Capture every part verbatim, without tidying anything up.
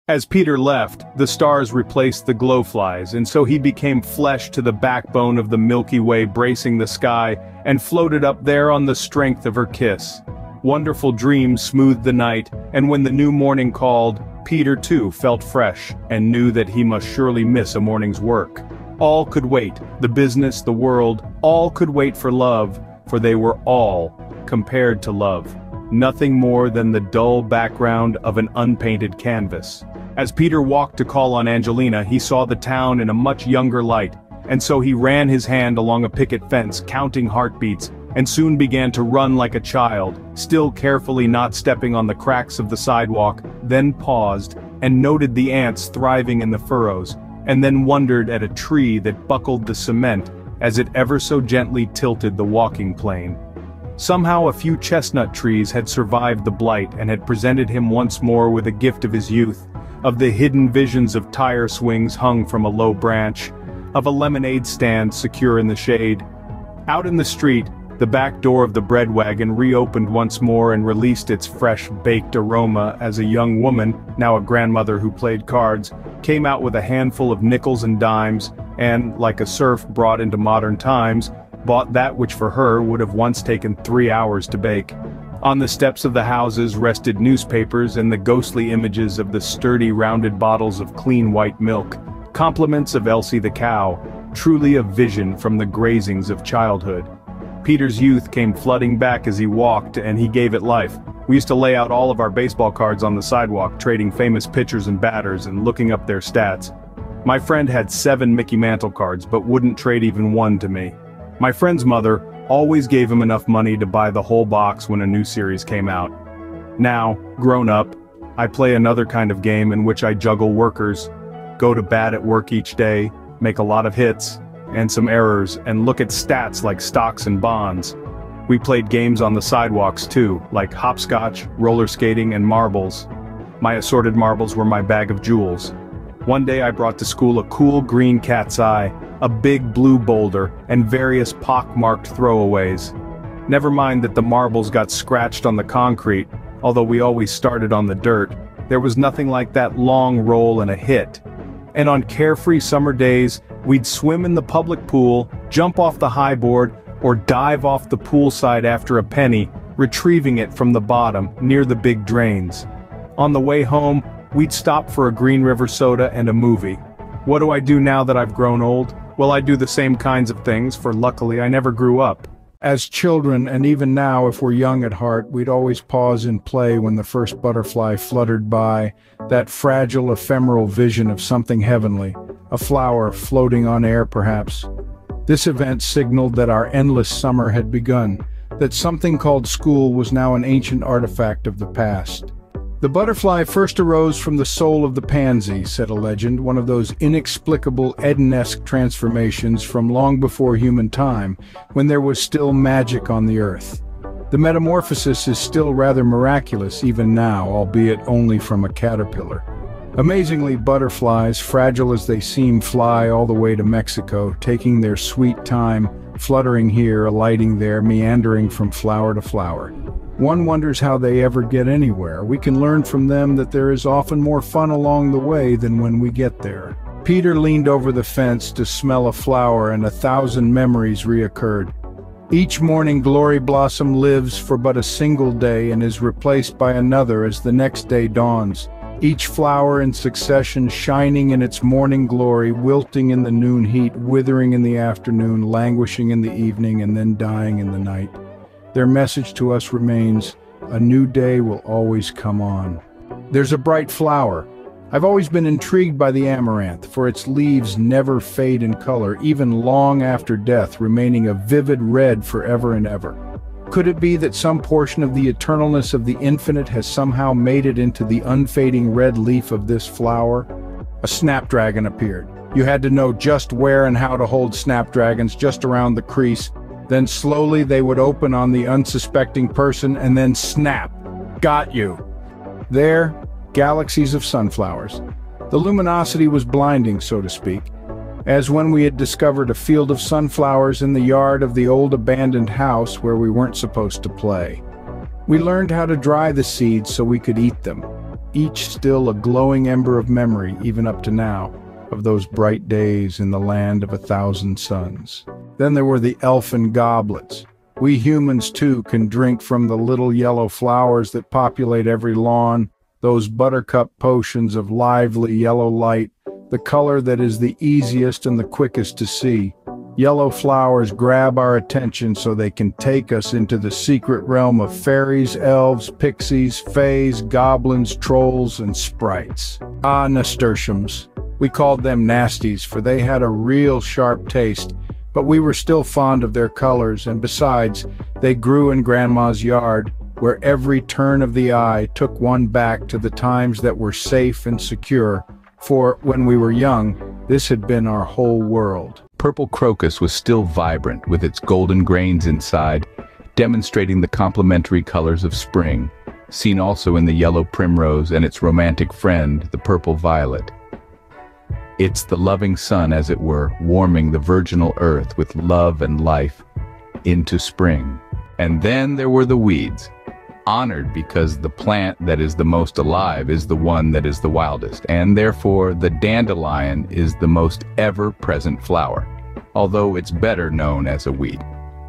As Peter left, the stars replaced the glowflies, and so he became flesh to the backbone of the Milky Way bracing the sky, and floated up there on the strength of her kiss. Wonderful dreams smoothed the night, and when the new morning called, Peter too felt fresh, and knew that he must surely miss a morning's work. All could wait, the business, the world, all could wait for love, for they were all compared to love. Nothing more than the dull background of an unpainted canvas. As Peter walked to call on Angelina, he saw the town in a much younger light, and so he ran his hand along a picket fence, counting heartbeats, and soon began to run like a child, still carefully not stepping on the cracks of the sidewalk, then paused, and noted the ants thriving in the furrows, and then wondered at a tree that buckled the cement as it ever so gently tilted the walking plane. Somehow a few chestnut trees had survived the blight and had presented him once more with a gift of his youth, of the hidden visions of tire swings hung from a low branch, of a lemonade stand secure in the shade. Out in the street, the back door of the bread wagon reopened once more and released its fresh baked aroma as a young woman, now a grandmother who played cards, came out with a handful of nickels and dimes, and, like a serf brought into modern times, bought that which for her would have once taken three hours to bake. On the steps of the houses rested newspapers and the ghostly images of the sturdy rounded bottles of clean white milk, compliments of Elsie the cow, truly a vision from the grazings of childhood. Peter's youth came flooding back as he walked, and he gave it life. We used to lay out all of our baseball cards on the sidewalk, trading famous pitchers and batters and looking up their stats. My friend had seven Mickey Mantle cards but wouldn't trade even one to me. My friend's mother always gave him enough money to buy the whole box when a new series came out. Now, grown up, I play another kind of game in which I juggle workers, go to bat at work each day, make a lot of hits, and some errors, and look at stats like stocks and bonds. We played games on the sidewalks too, like hopscotch, roller skating, and marbles. My assorted marbles were my bag of jewels. One day I brought to school a cool green cat's eye, a big blue boulder, and various pock-marked throwaways. Never mind that the marbles got scratched on the concrete, although we always started on the dirt. There was nothing like that long roll and a hit. And on carefree summer days, we'd swim in the public pool, jump off the high board, or dive off the poolside after a penny, retrieving it from the bottom, near the big drains. On the way home, we'd stop for a Green River soda and a movie. What do I do now that I've grown old? Well, I do the same kinds of things, for luckily I never grew up. As children, and even now if we're young at heart, we'd always pause in play when the first butterfly fluttered by, that fragile ephemeral vision of something heavenly, a flower floating on air perhaps. This event signaled that our endless summer had begun, that something called school was now an ancient artifact of the past. The butterfly first arose from the soul of the pansy, said a legend, one of those inexplicable Eden-esque transformations from long before human time, when there was still magic on the earth. The metamorphosis is still rather miraculous even now, albeit only from a caterpillar. Amazingly, butterflies, fragile as they seem, fly all the way to Mexico, taking their sweet time, fluttering here, alighting there, meandering from flower to flower. One wonders how they ever get anywhere. We can learn from them that there is often more fun along the way than when we get there. Peter leaned over the fence to smell a flower, and a thousand memories reoccurred. Each morning Glory Blossom lives for but a single day and is replaced by another as the next day dawns. Each flower in succession shining in its morning glory, wilting in the noon heat, withering in the afternoon, languishing in the evening, and then dying in the night. Their message to us remains, a new day will always come on. There's a bright flower. I've always been intrigued by the amaranth, for its leaves never fade in color, even long after death, remaining a vivid red forever and ever. Could it be that some portion of the eternalness of the infinite has somehow made it into the unfading red leaf of this flower? A snapdragon appeared. You had to know just where and how to hold snapdragons, just around the crease. Then slowly they would open on the unsuspecting person and then snap. Got you. There, galaxies of sunflowers. The luminosity was blinding, so to speak, as when we had discovered a field of sunflowers in the yard of the old abandoned house where we weren't supposed to play. We learned how to dry the seeds so we could eat them. each still a glowing ember of memory, even up to now, of those bright days in the land of a thousand suns. Then there were the elfin goblets. We humans, too, can drink from the little yellow flowers that populate every lawn, those buttercup potions of lively yellow light, the color that is the easiest and the quickest to see. Yellow flowers grab our attention so they can take us into the secret realm of fairies, elves, pixies, fays, goblins, trolls, and sprites. Ah, nasturtiums. We called them nasties, for they had a real sharp taste, but we were still fond of their colors, and besides, they grew in Grandma's yard, where every turn of the eye took one back to the times that were safe and secure, for, when we were young, this had been our whole world. Purple crocus was still vibrant with its golden grains inside, demonstrating the complementary colors of spring, seen also in the yellow primrose and its romantic friend, the purple violet. It's the loving sun, as it were, warming the virginal earth with love and life into spring. And then there were the weeds, honored because the plant that is the most alive is the one that is the wildest, and therefore the dandelion is the most ever-present flower, although it's better known as a weed.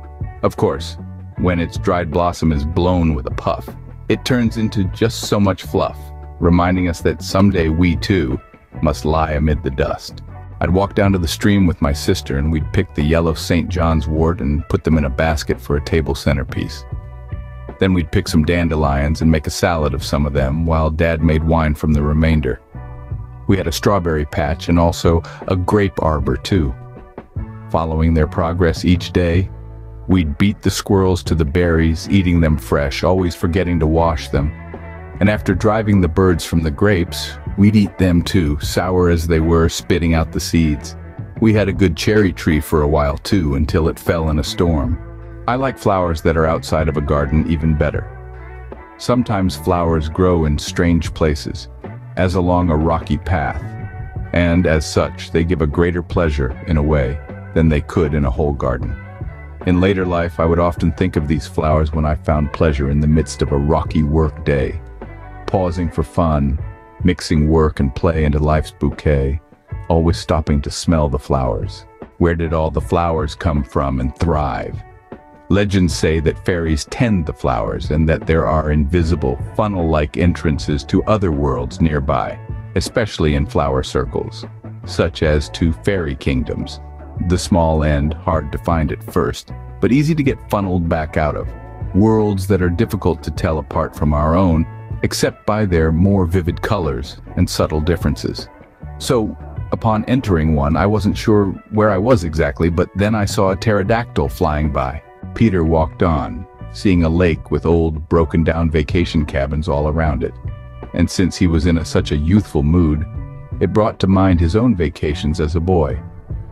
Of course, when its dried blossom is blown with a puff, it turns into just so much fluff, reminding us that someday we too must lie amid the dust. I'd walk down to the stream with my sister and we'd pick the yellow Saint John's wort and put them in a basket for a table centerpiece. Then we'd pick some dandelions and make a salad of some of them while Dad made wine from the remainder. We had a strawberry patch and also a grape arbor too. Following their progress each day, we'd beat the squirrels to the berries, eating them fresh, always forgetting to wash them. And after driving the birds from the grapes, we'd eat them too, sour as they were, spitting out the seeds. We had a good cherry tree for a while too, until it fell in a storm. I like flowers that are outside of a garden even better. Sometimes flowers grow in strange places, as along a rocky path, and as such they give a greater pleasure, in a way, than they could in a whole garden. In later life, I would often think of these flowers when I found pleasure in the midst of a rocky work day, pausing for fun, mixing work and play into life's bouquet, always stopping to smell the flowers. Where did all the flowers come from and thrive? Legends say that fairies tend the flowers and that there are invisible, funnel-like entrances to other worlds nearby, especially in flower circles, such as to fairy kingdoms. The small end, hard to find at first, but easy to get funneled back out of. Worlds that are difficult to tell apart from our own, except by their more vivid colors and subtle differences. So, upon entering one, I wasn't sure where I was exactly, but then I saw a pterodactyl flying by. Peter walked on, seeing a lake with old, broken-down vacation cabins all around it. And since he was in a, such a youthful mood, it brought to mind his own vacations as a boy.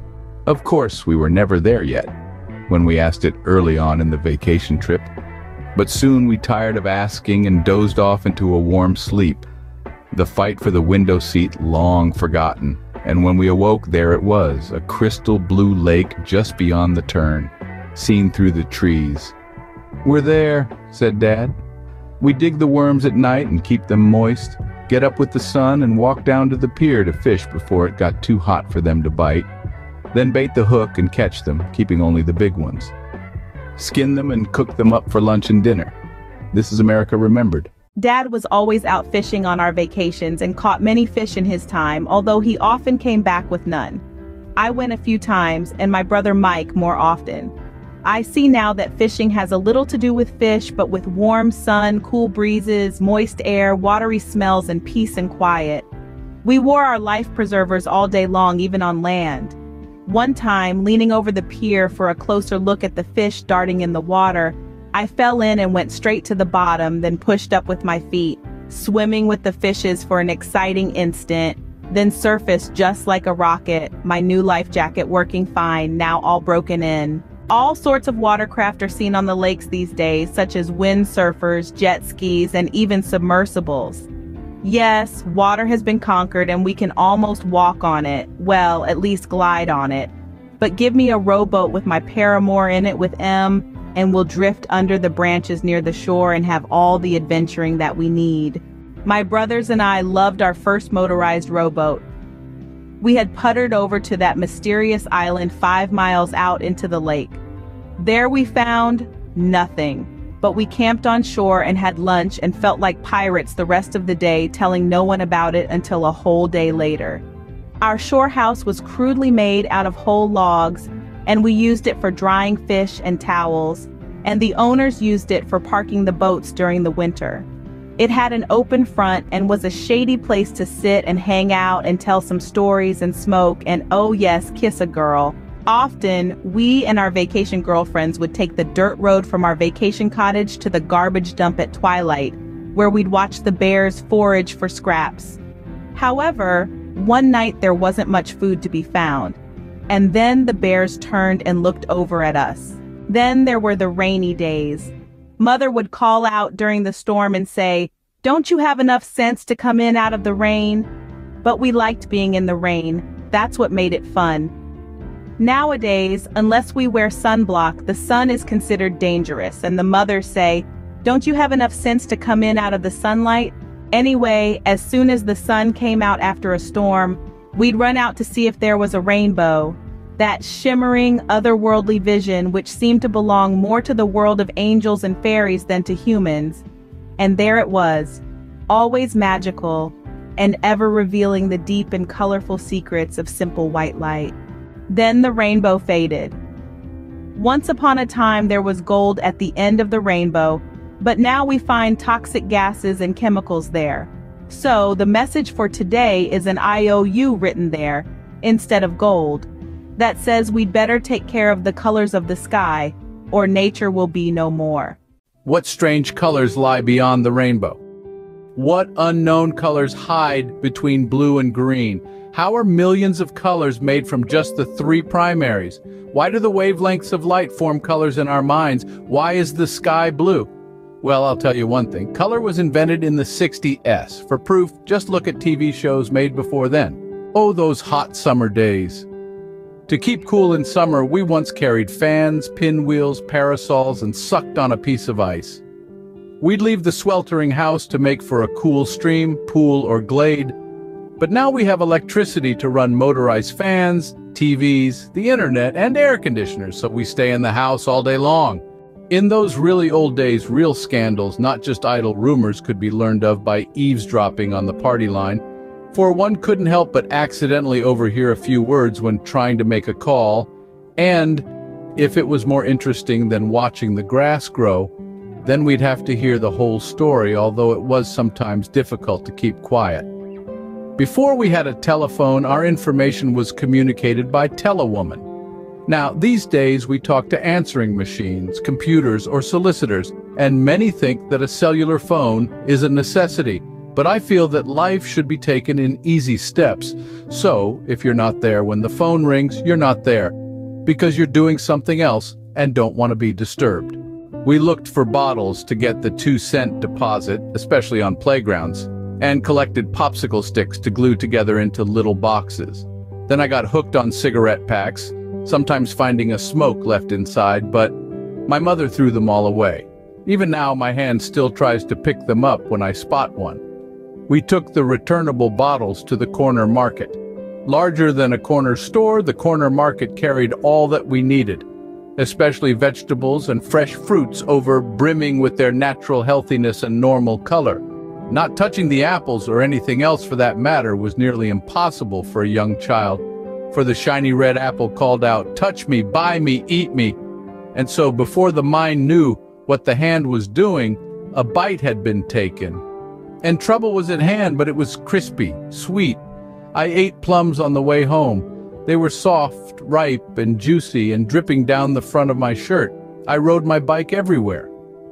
Of course, we were never there yet, when we asked it early on in the vacation trip, but soon we tired of asking and dozed off into a warm sleep, the fight for the window seat long forgotten, and when we awoke, there it was, a crystal blue lake just beyond the turn, seen through the trees. "We're there," said Dad. "We dig the worms at night and keep them moist, get up with the sun and walk down to the pier to fish before it got too hot for them to bite, then bait the hook and catch them, keeping only the big ones. Skin them and cook them up for lunch and dinner. This is America remembered." Dad was always out fishing on our vacations and caught many fish in his time, although he often came back with none. I went a few times, and my brother Mike more often. I see now that fishing has a little to do with fish, but with warm sun, cool breezes, moist air, watery smells, and peace and quiet. We wore our life preservers all day long, even on land. One time, leaning over the pier for a closer look at the fish darting in the water, I fell in and went straight to the bottom, then pushed up with my feet, swimming with the fishes for an exciting instant, then surfaced just like a rocket, my new life jacket working fine, now all broken in. All sorts of watercraft are seen on the lakes these days, such as windsurfers, jet skis, and even submersibles. Yes, water has been conquered and we can almost walk on it, well, at least glide on it. But give me a rowboat with my paramour in it with M, and we'll drift under the branches near the shore and have all the adventuring that we need. My brothers and I loved our first motorized rowboat. We had puttered over to that mysterious island five miles out into the lake. There we found nothing, but we camped on shore and had lunch and felt like pirates the rest of the day, telling no one about it until a whole day later. Our shore house was crudely made out of whole logs, and we used it for drying fish and towels, and the owners used it for parking the boats during the winter. It had an open front and was a shady place to sit and hang out and tell some stories and smoke and, oh yes, kiss a girl. Often, we and our vacation girlfriends would take the dirt road from our vacation cottage to the garbage dump at twilight, where we'd watch the bears forage for scraps. However, one night there wasn't much food to be found, and then the bears turned and looked over at us. Then there were the rainy days. Mother would call out during the storm and say, "Don't you have enough sense to come in out of the rain?" But we liked being in the rain. That's what made it fun. Nowadays, unless we wear sunblock, the sun is considered dangerous, and the mothers say, "Don't you have enough sense to come in out of the sunlight?" Anyway, as soon as the sun came out after a storm, we'd run out to see if there was a rainbow. That shimmering, otherworldly vision which seemed to belong more to the world of angels and fairies than to humans. And there it was, always magical, and ever revealing the deep and colorful secrets of simple white light. Then the rainbow faded. Once upon a time there was gold at the end of the rainbow, but now we find toxic gases and chemicals there. So the message for today is an I O U written there, instead of gold, that says we'd better take care of the colors of the sky, or nature will be no more. What strange colors lie beyond the rainbow? What unknown colors hide between blue and green? How are millions of colors made from just the three primaries? Why do the wavelengths of light form colors in our minds? Why is the sky blue? Well, I'll tell you one thing. Color was invented in the sixties. For proof, just look at T V shows made before then. Oh, those hot summer days. To keep cool in summer, we once carried fans, pinwheels, parasols, and sucked on a piece of ice. We'd leave the sweltering house to make for a cool stream, pool, or glade. But now we have electricity to run motorized fans, T Vs, the internet, and air conditioners, so we stay in the house all day long. In those really old days, real scandals, not just idle rumors, could be learned of by eavesdropping on the party line. For one couldn't help but accidentally overhear a few words when trying to make a call, and if it was more interesting than watching the grass grow, then we'd have to hear the whole story, although it was sometimes difficult to keep quiet. Before we had a telephone, our information was communicated by telewoman. Now, these days we talk to answering machines, computers, or solicitors, and many think that a cellular phone is a necessity. But I feel that life should be taken in easy steps. So, if you're not there when the phone rings, you're not there, because you're doing something else and don't want to be disturbed. We looked for bottles to get the two-cent deposit, especially on playgrounds, and collected popsicle sticks to glue together into little boxes. Then I got hooked on cigarette packs, sometimes finding a smoke left inside, but my mother threw them all away. Even now, my hand still tries to pick them up when I spot one. We took the returnable bottles to the corner market. Larger than a corner store, the corner market carried all that we needed, especially vegetables and fresh fruits over brimming with their natural healthiness and normal color. Not touching the apples or anything else for that matter was nearly impossible for a young child, for the shiny red apple called out, "Touch me, buy me, eat me." And so before the mind knew what the hand was doing, a bite had been taken. And trouble was at hand, but it was crispy, sweet. I ate plums on the way home. They were soft, ripe, and juicy, and dripping down the front of my shirt. I rode my bike everywhere.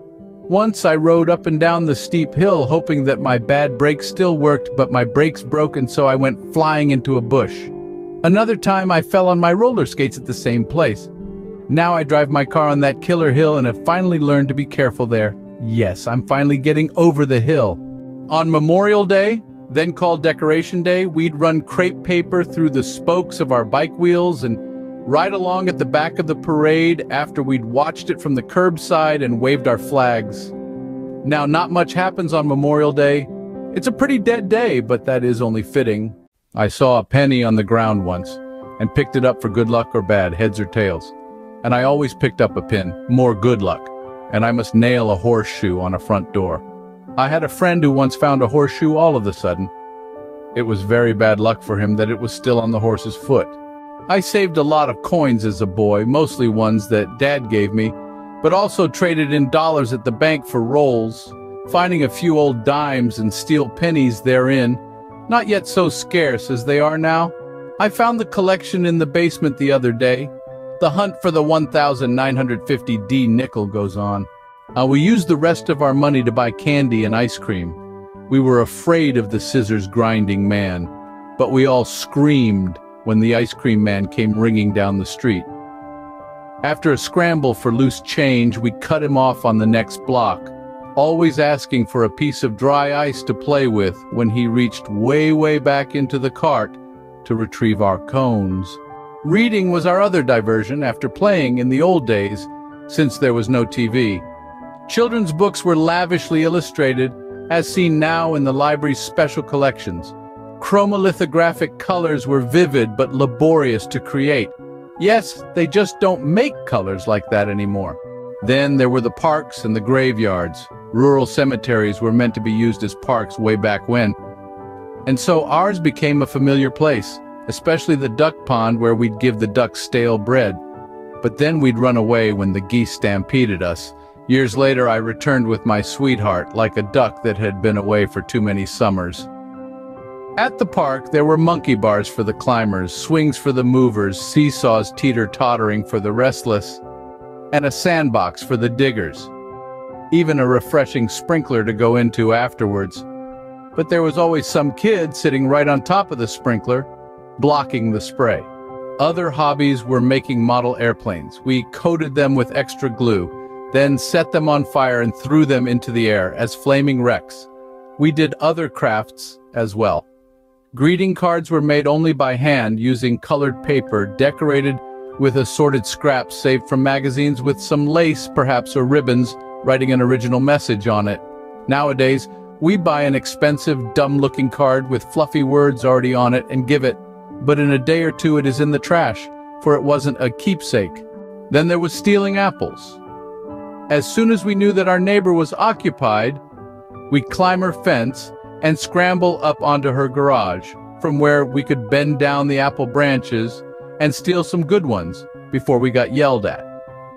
Once I rode up and down the steep hill, hoping that my bad brakes still worked, but my brakes broke, and so I went flying into a bush. Another time I fell on my roller skates at the same place. Now I drive my car on that killer hill and have finally learned to be careful there. Yes, I'm finally getting over the hill. On Memorial Day, then called Decoration Day, we'd run crepe paper through the spokes of our bike wheels and ride along at the back of the parade after we'd watched it from the curbside and waved our flags. Now, not much happens on Memorial Day, It's a pretty dead day, but that is only fitting. I saw a penny on the ground once, and picked it up for good luck or bad, heads or tails. And I always picked up a pin, more good luck, and I must nail a horseshoe on a front door. I had a friend who once found a horseshoe all of a sudden. It was very bad luck for him that it was still on the horse's foot. I saved a lot of coins as a boy, mostly ones that Dad gave me, but also traded in dollars at the bank for rolls, finding a few old dimes and steel pennies therein, not yet so scarce as they are now. I found the collection in the basement the other day. The hunt for the one thousand nine hundred fifty D nickel goes on. Uh, we used the rest of our money to buy candy and ice cream. We were afraid of the scissors grinding man, but we all screamed when the ice cream man came ringing down the street. After a scramble for loose change, we cut him off on the next block, always asking for a piece of dry ice to play with when he reached way, way back into the cart to retrieve our cones. Reading was our other diversion after playing in the old days, since there was no T V. Children's books were lavishly illustrated, as seen now in the library's special collections. Chromolithographic colors were vivid but laborious to create. Yes, they just don't make colors like that anymore. Then there were the parks and the graveyards. Rural cemeteries were meant to be used as parks way back when. And so ours became a familiar place, especially the duck pond where we'd give the ducks stale bread. But then we'd run away when the geese stampeded us. Years later, I returned with my sweetheart, like a duck that had been away for too many summers. At the park, there were monkey bars for the climbers, swings for the movers, seesaws teeter-tottering for the restless, and a sandbox for the diggers. Even a refreshing sprinkler to go into afterwards. But there was always some kid sitting right on top of the sprinkler, blocking the spray. Other hobbies were making model airplanes. We coated them with extra glue, then set them on fire and threw them into the air as flaming wrecks. We did other crafts as well. Greeting cards were made only by hand using colored paper decorated with assorted scraps saved from magazines with some lace, perhaps, or ribbons, writing an original message on it. Nowadays, we buy an expensive, dumb-looking card with fluffy words already on it and give it, but in a day or two it is in the trash, for it wasn't a keepsake. Then there was stealing apples. As soon as we knew that our neighbor was occupied, we'd climb her fence and scramble up onto her garage, from where we could bend down the apple branches and steal some good ones before we got yelled at.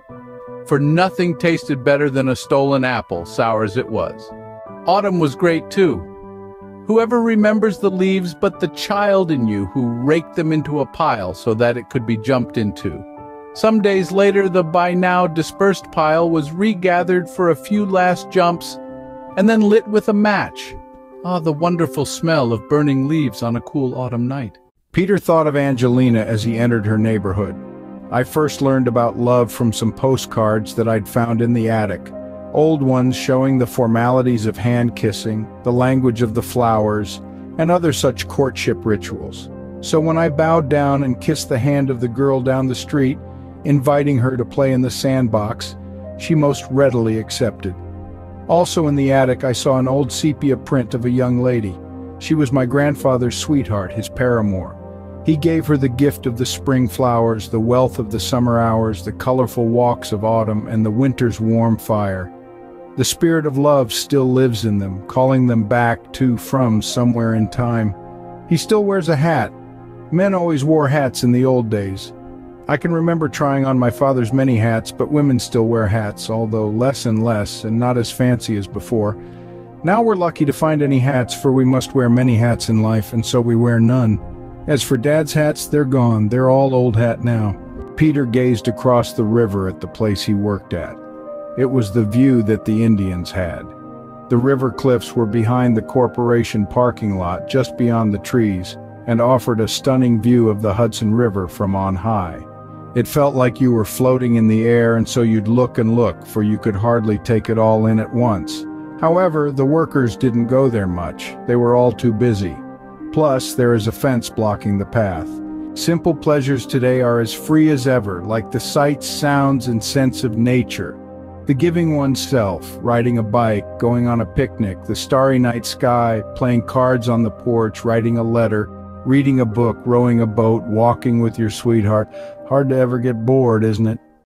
For nothing tasted better than a stolen apple, sour as it was. Autumn was great too. Whoever remembers the leaves but the child in you who raked them into a pile so that it could be jumped into? Some days later, the by now dispersed pile was regathered for a few last jumps and then lit with a match. Ah, the wonderful smell of burning leaves on a cool autumn night. Peter thought of Angelina as he entered her neighborhood. I first learned about love from some postcards that I'd found in the attic. Old ones showing the formalities of hand-kissing, the language of the flowers, and other such courtship rituals. So when I bowed down and kissed the hand of the girl down the street, inviting her to play in the sandbox, she most readily accepted. Also in the attic, I saw an old sepia print of a young lady. She was my grandfather's sweetheart, his paramour. He gave her the gift of the spring flowers, the wealth of the summer hours, the colorful walks of autumn, and the winter's warm fire. The spirit of love still lives in them, calling them back to from somewhere in time. He still wears a hat. Men always wore hats in the old days. I can remember trying on my father's many hats, but women still wear hats, although less and less, and not as fancy as before. Now we're lucky to find any hats, for we must wear many hats in life, and so we wear none. As for Dad's hats, they're gone. They're all old hat now. Peter gazed across the river at the place he worked at. It was the view that the Indians had. The river cliffs were behind the corporation parking lot, just beyond the trees, and offered a stunning view of the Hudson River from on high. It felt like you were floating in the air, and so you'd look and look, for you could hardly take it all in at once. However, the workers didn't go there much. They were all too busy. Plus, there is a fence blocking the path. Simple pleasures today are as free as ever, like the sights, sounds, and scents of nature. The giving oneself, riding a bike, going on a picnic, the starry night sky, playing cards on the porch, writing a letter, reading a book, rowing a boat, walking with your sweetheart. Hard to ever get bored, isn't it?